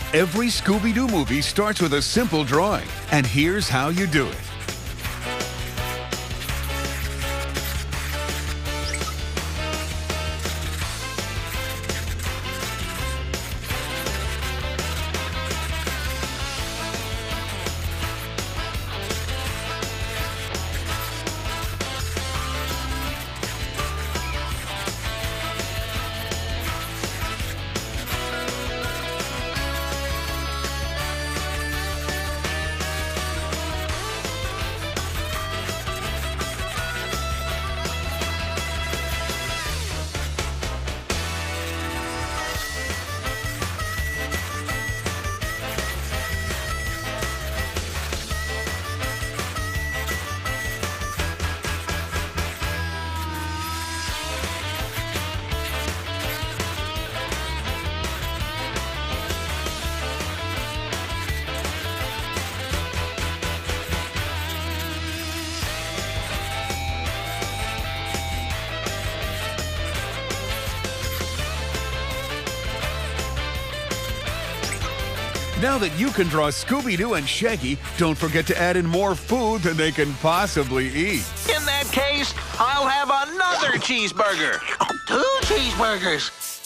Every Scooby-Doo movie starts with a simple drawing, and here's how you do it. Now that you can draw Scooby-Doo and Shaggy, don't forget to add in more food than they can possibly eat. In that case, I'll have another cheeseburger. 2 cheeseburgers.